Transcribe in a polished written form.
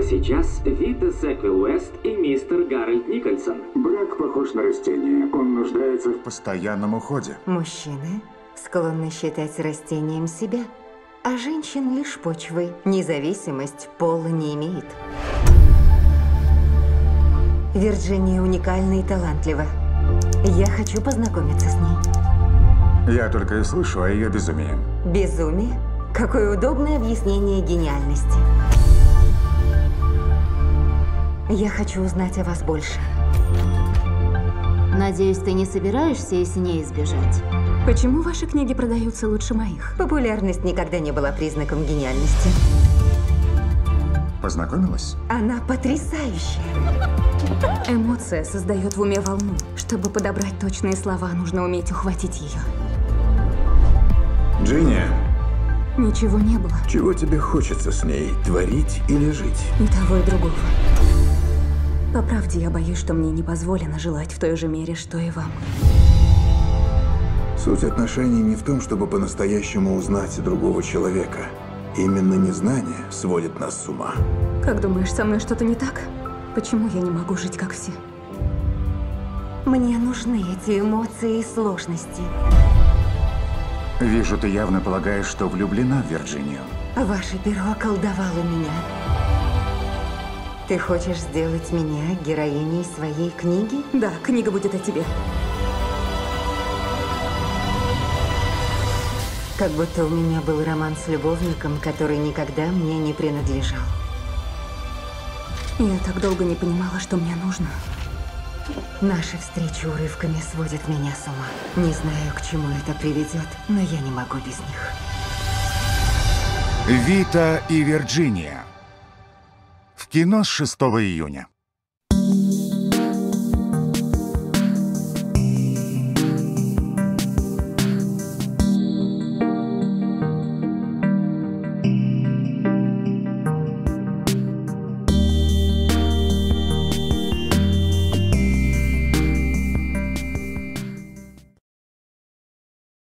сейчас Вита Секвилл Уэст и мистер Гарольд Никольсон. Брак похож на растение. Он нуждается в Постоянном уходе. Мужчины склонны считать растением себя, а женщин лишь почвой. Независимость пола не имеет. Вирджиния уникальна и талантлива. Я хочу познакомиться с ней. Я только и слышу о ее безумии. Безумие? Какое удобное объяснение гениальности. Я хочу узнать о вас больше. Надеюсь, ты не собираешься из ней сбежать? Почему ваши книги продаются лучше моих? Популярность никогда не была признаком гениальности. Познакомилась? Она потрясающая. Эмоция создает в уме волну. Чтобы подобрать точные слова, нужно уметь ухватить ее. Джинни, Ничего не было. чего тебе хочется с ней? Творить или жить? И того, и другого. По правде, я боюсь, что мне не позволено желать в той же мере, что и вам. Суть отношений не в том, чтобы по-настоящему узнать другого человека. Именно незнание сводит нас с ума. Как думаешь, со мной что-то не так? Почему я не могу жить, как все? Мне нужны эти эмоции и сложности. Вижу, ты явно полагаешь, что влюблена в Вирджинию. Ваше перо околдовало меня. Ты хочешь сделать меня героиней своей книги? Да, книга будет о тебе. Как будто у меня был роман с любовником, который никогда мне не принадлежал. Я так долго не понимала, что мне нужно. Наши встречи урывками сводят меня с ума. Не знаю, к чему это приведет, но я не могу без них. Вита и Вирджиния. В кино с 6 июня.